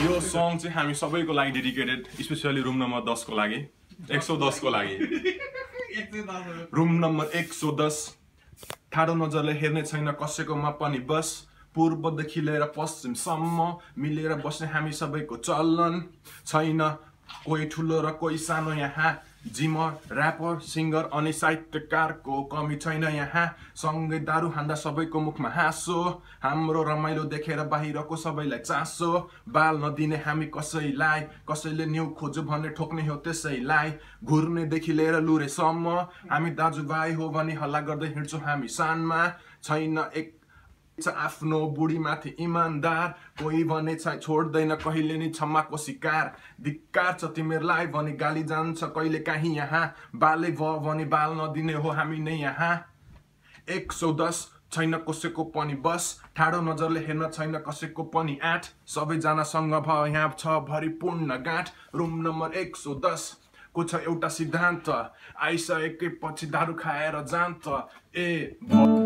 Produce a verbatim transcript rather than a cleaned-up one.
यो सङ चाहिँ हामी सबैको लागि डेडिकेटेड, स्पेशली रुम नम्बर दस को लागि, एक सौ दस को लागि। रुम नम्बर एक सौ दस। ठाडो नजरले हेर्ने छैन कसैकोमा पनि बस, पूर्वदेखि लिएर पश्चिमसम्म मिलेर बस्ने हामी सबैको चलन छैन। कोही ठुलो र कोही सानो यहाँ, जिमर, ऱ्यापर, सिङ्गर अनि साहित्यकारको कमी छैन यहाँ। सँगै दारू हान्दा सबैको मुखमा हाँसो, हाम्रो रमाइलो देखेर बाहिरको सबैलाई चासो। बाल नदिने हामी कसैलाई, कसैले न्यु खोज्यो भने ठोक्ने हो त्यसैलाई। घुर्नेदेखि लिएर लुरेसम्म हामी दाजुभाइ हो भनी हल्ला गर्दै हिँड्छौँ हामी सानमा। छैन एक आफ्नो बुढीमाथि इमान्दार, कोही भने चाहिँ छोड्दैन कहिले नि क्षमाको शिकार। धिक्कार छ तिमीहरूलाई भनी गाली जान्छ कहिले काहीँ यहाँ, बालै भयो भने बाल नदिने हो हामी नै यहाँ। एक सौ दस छैन कसैको पनि बस, ठाडो नजरले हेर्न छैन कसैको पनि आँट। सबैजनासँग भयो यहाँ छ भरिपूर्ण गाँठ। रुम नम्बर एक सौ दस को छ एउटा सिद्धान्त, आइसकेपछि दारू खाएर जान्छ ए